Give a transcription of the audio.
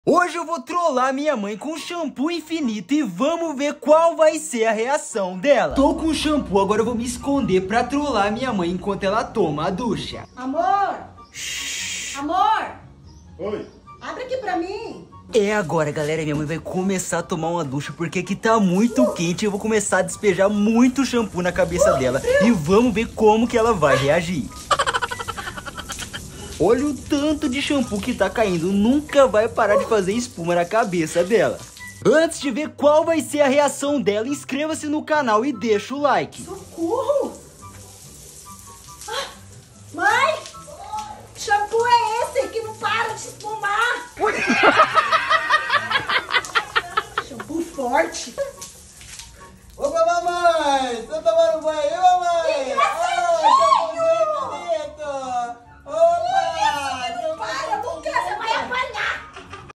Hoje eu vou trollar minha mãe com shampoo infinito e vamos ver qual vai ser a reação dela. Tô com shampoo, agora eu vou me esconder pra trollar minha mãe enquanto ela toma a ducha. Amor! Shhh. Amor! Oi. Abre aqui pra mim. É agora, galera, minha mãe vai começar a tomar uma ducha porque aqui tá muito quente e eu vou começar a despejar muito shampoo na cabeça dela. E vamos ver como que ela vai reagir. Olha o tanto de shampoo que tá caindo, nunca vai parar de fazer espuma na cabeça dela. Antes de ver qual vai ser a reação dela, inscreva-se no canal e deixa o like. Socorro! Ah, mãe! Que shampoo é esse que não para de espumar? Shampoo forte.